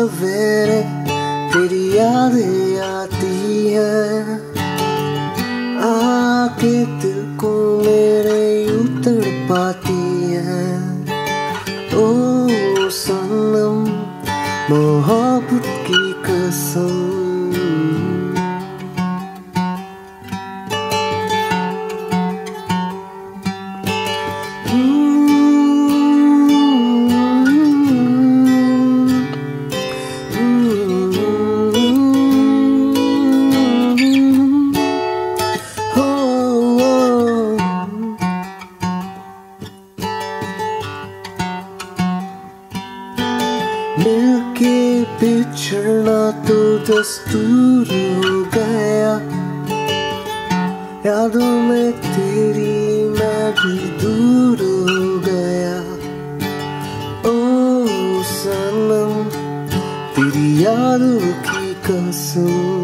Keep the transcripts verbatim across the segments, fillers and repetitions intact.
सवेरे तेरी यादें आती हैं, आके दिल को मेरे यूं तड़पाती हैं। ओ सनम मोहब्बत की कसम, मिलके बिछड़ना तो दस्तूर हो गया, यादों में तेरी मैं भी दूर हो गया। ओ सनम तेरी यादों की कसम,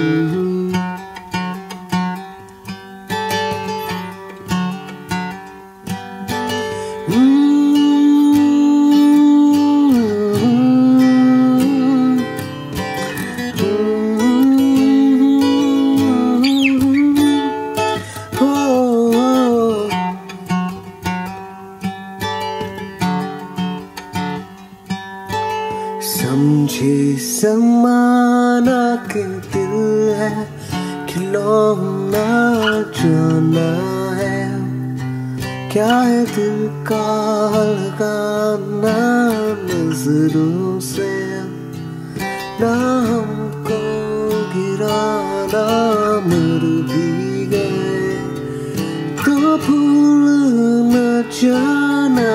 समझे समाना के दिल है खिलौना जाना है, क्या है दिल का लगाना नजरों से, ना हमको गिराना मर भी गए तो भूल न जाना।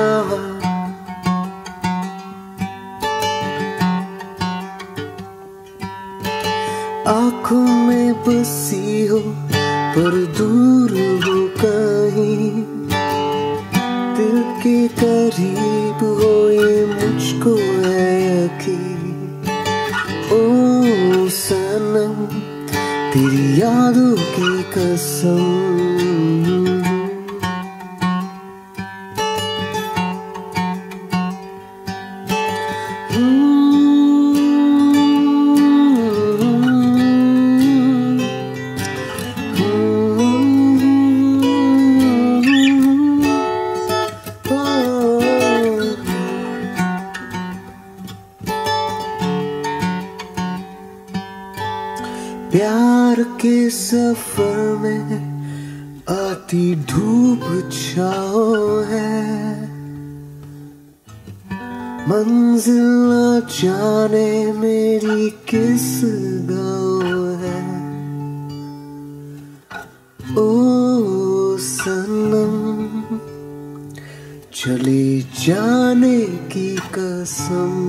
आँखों में बसी हो पर दूर हो कहीं, दिल के करीब हो ये मुझको है यकीन। ओ सनम तेरी यादों की कसम, प्यार के सफर में आती धूप छाओ है, मंजिल न जाने मेरी किस गाँव है। ओ सनम चले जाने की कसम,